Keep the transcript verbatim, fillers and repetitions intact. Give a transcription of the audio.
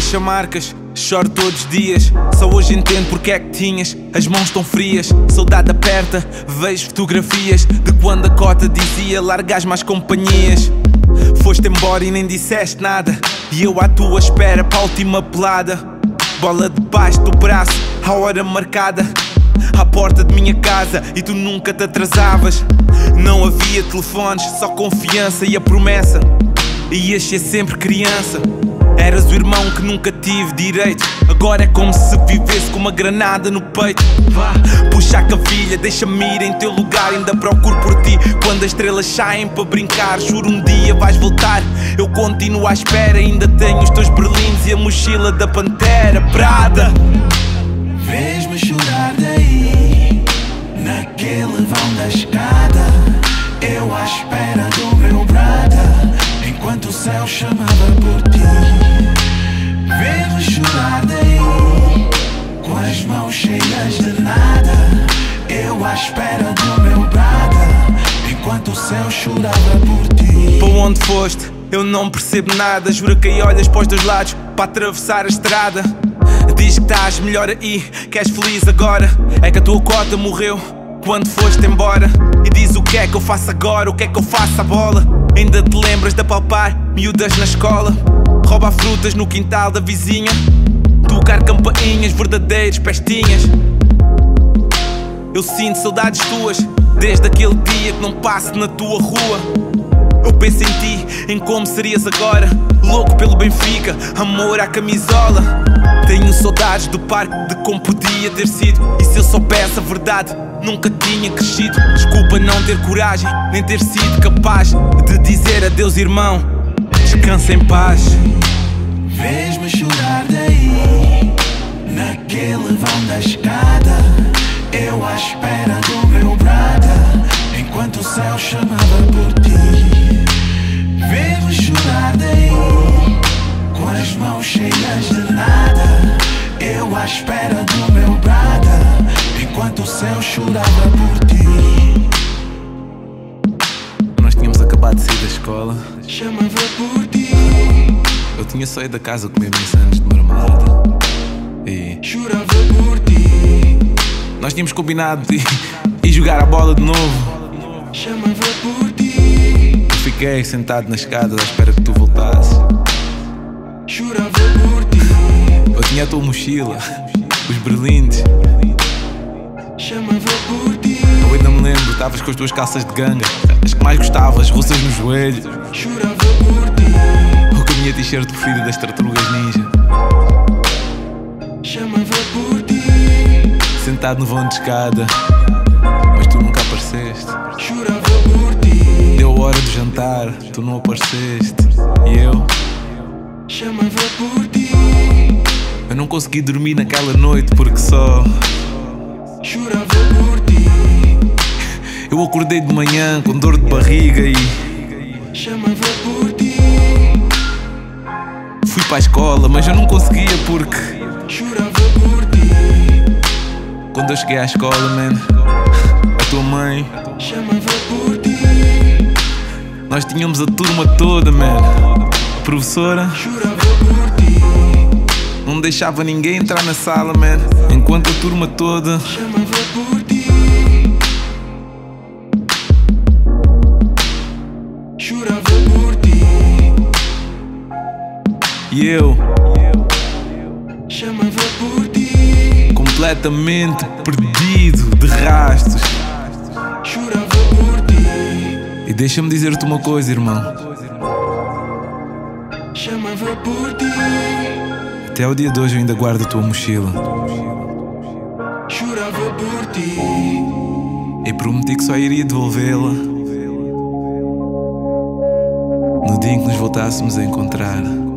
deixa marcas. Choro todos os dias, só hoje entendo porque é que tinhas as mãos tão frias. Saudade aperta, vejo fotografias de quando a cota dizia larga as más companhias. Foste embora e nem disseste nada, e eu à tua espera para a última pelada. Bola debaixo do braço, à hora marcada, à porta de minha casa, e tu nunca te atrasavas. Não havia telefones, só confiança e a promessa. Ias ser sempre criança. Eras o irmão que nunca tive direito. Agora é como se vivesse com uma granada no peito. Vá, puxa a cavilha, deixa-me ir em teu lugar. Ainda procuro por ti quando as estrelas saem para brincar. Juro um dia vais voltar, eu continuo à espera. Ainda tenho os teus berlindes e a mochila da Pantera Prada. Vês-me chorar daí, naquele vão da escada, eu à espera do meu brother, enquanto o céu chamava por ti. Vês-me chorar daí, com as mãos cheias de nada, eu à espera do meu brother, enquanto o céu chorava por ti. Para onde foste? Eu não percebo nada. Jura que aí olhas para os dois lados para atravessar a estrada. Diz que estás melhor aí, que és feliz agora. É que a tua cota morreu quando foste embora. E diz o que é que eu faço agora, o que é que eu faço à bola. Ainda te lembras de apalpar miúdas na escola, roubar frutas no quintal da vizinha, tocar campainhas, verdadeiros pestinhas. Eu sinto saudades tuas, desde aquele dia que não passo na tua rua. Eu penso em ti, em como serias agora, louco pelo Benfica, amor à camisola. Tenho saudades do parque, de como podia ter sido. E se eu soubesse a verdade, nunca tinha crescido. Desculpa não ter coragem, nem ter sido capaz de dizer adeus, irmão, descansa em paz. Vês-me chorar daí, naquele vão da escada, eu à espera do meu brother, enquanto o céu chamava por ti. Vês-me chorar daí, com as mãos cheias de nada, eu à espera do meu brother, enquanto o céu chorava por ti. Nós tínhamos acabado de sair da escola, Chamava por ti, eu tinha saído da casa comer maçãs de marmelada e chorava por ti. nós tínhamos combinado de ir jogar a bola de novo. Chamava por ti, Eu fiquei sentado na escada à espera que tu voltasses. chorava por ti. Eu tinha a tua mochila, os berlindes. Chamava por ti, Eu ainda me lembro, estavas com as tuas calças de ganga, as que mais gostavas, russas no joelho. chorava por ti. Ou com a minha t-shirt preferida das Tartarugas Ninja. Chamava por ti, Sentado no vão de escada, mas tu nunca apareceste. chorava por ti. Deu a hora do jantar, tu não apareceste. E eu, Chamava por ti, eu não consegui dormir naquela noite porque só chorava por ti. eu acordei de manhã com dor de barriga e Chamava por ti, fui para a escola, mas eu não conseguia porque chorava por ti. quando eu cheguei à escola, man, a tua mãe, Chamava por ti, nós tínhamos a turma toda, man. A professora chorava por ti. não deixava ninguém entrar na sala, man, enquanto a turma toda Chamava por ti, chorava por ti. e eu, Chamava por ti, completamente perdido de rastros. chorava por ti. E deixa-me dizer-te uma coisa, irmão, Chamava por ti, até o dia de hoje eu ainda guardo a tua mochila chorava por ti. e prometi que só iria devolvê-la no dia em que nos voltássemos a encontrar.